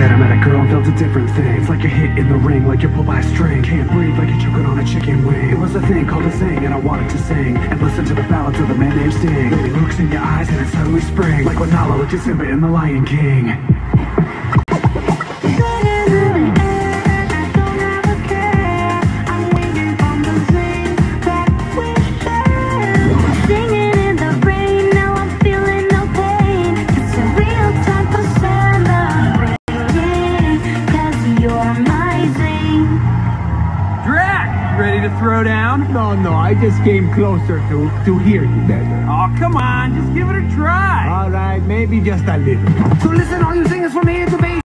that I met a girl and felt a different thing. It's like a hit in the ring, like you're pulled by a string. Can't breathe like you're choking on a chicken wing. It was a thing called a zing, and I wanted to sing and listen to the ballads of the man named Sting. He looks in your eyes and it suddenly springs, like when Nala looked at Simba in The Lion King. Ready to throw down? No, I just came closer to hear you better. Oh, come on, just give it a try. All right, maybe just a little. So listen, all you singers from here to base.